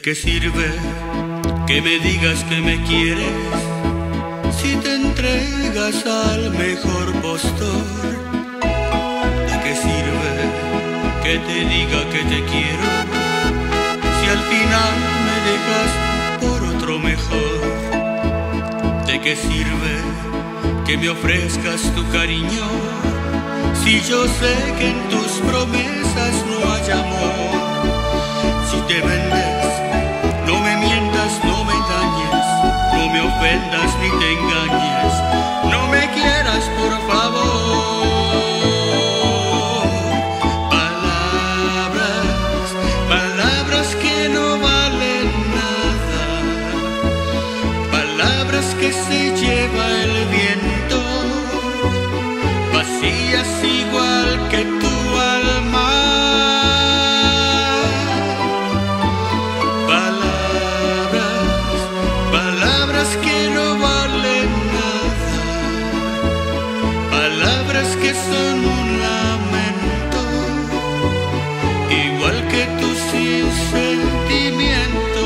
qué sirve que me digas que me quieres si te entregas al mejor postor? ¿De qué sirve que te diga que te quiero si al final me dejas por otro mejor? ¿De qué sirve que me ofrezcas tu cariño si yo sé que en tus promesas no hay amor? Si te vendes, no me mientas, no me engañes, no me ofendas ni te engañes, no me quieras por favor. Palabras, palabras que no valen nada, palabras que se lleva el viento, vacías igual que tu alma. Palabras que son un lamento, igual que tu sin sentimiento.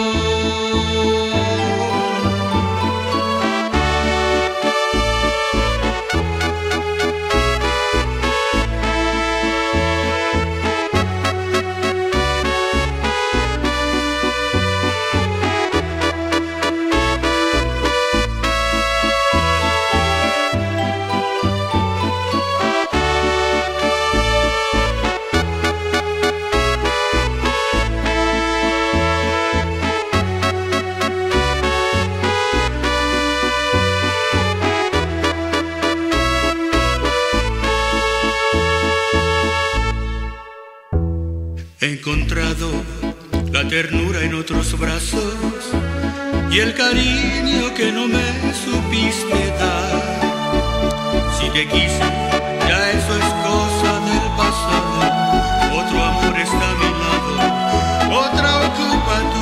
He encontrado la ternura en otros brazos y el cariño que no me supiste dar. Si te quise, ya eso es cosa del pasado. Otro amor está a mi lado, otra ocupa tu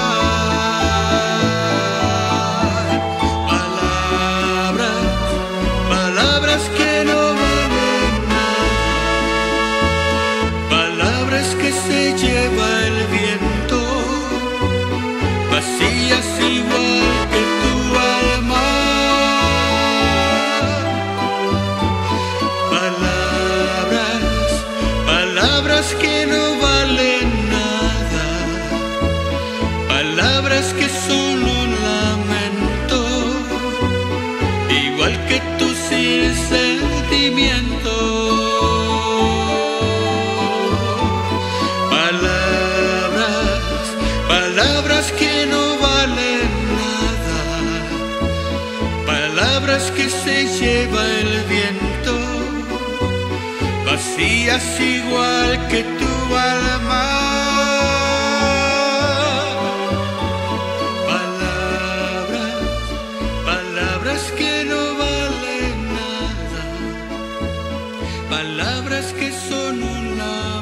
lugar. Palabras, palabras que no valen nada, palabras que se lleva el viento, vacías igual que tu alma. Palabras, palabras que no valen nada, palabras que son un lamento, igual que tu sin sentimiento. Palabras que no valen nada, palabras que se lleva el viento, vacías igual que tu alma. Palabras, palabras que no valen nada, palabras que son un lamento.